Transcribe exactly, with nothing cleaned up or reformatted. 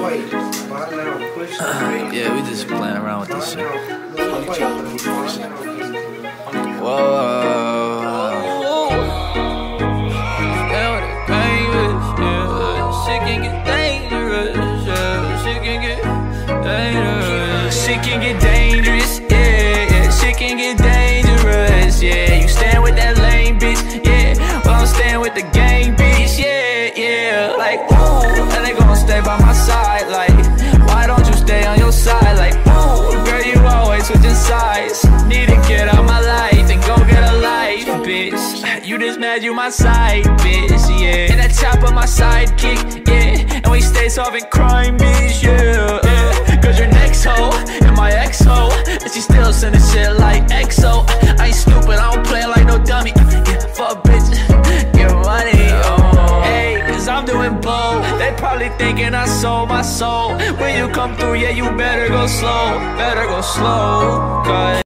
Yeah, we just playing around with this shit. Whoa. Shit can get dangerous, yeah. Shit can get dangerous. Shit can get dangerous, yeah, yeah. Shit can get dangerous, yeah. You stand with that lame bitch, yeah. Well, I'm staying with the gang bitch, yeah, yeah. Like, ooh, and they gon' stay by my side. Like, why don't you stay on your side? Like, ooh, girl, you always switching sides. Need to get out my life and go get a life, bitch. You just mad you my side, bitch, yeah. And that chopper my sidekick, yeah. And we stay solving crime, bitch, yeah, yeah. Cause your next hoe and my ex-hoe, and she still sending shit like X O. I ain't stupid, I don't play like no dummy. Yeah, fuck bitch, get money, oh. Hey, cause I'm doing blow. They probably thinking I sold my soul. When you come through, yeah, you better go slow. Better go slow, cause